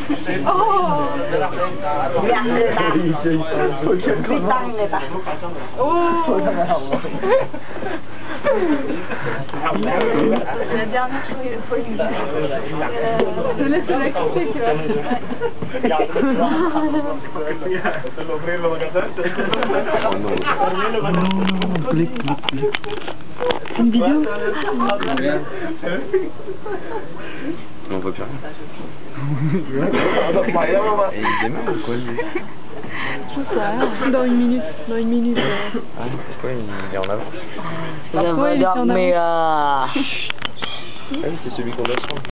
Oh! Bienเลยปะไม่ตั้งเลยปะ Oh! La dernière fois, Je laisse la quitter, tu vois. C'est une vidéo? On voit plus rien. Et il démarre ou quoi lui? Je sais rien. Dans une minute. Ah, pourquoi il est en avance? Ouais, il était en avance. Ah oui, c'est celui qu'on doit prendre.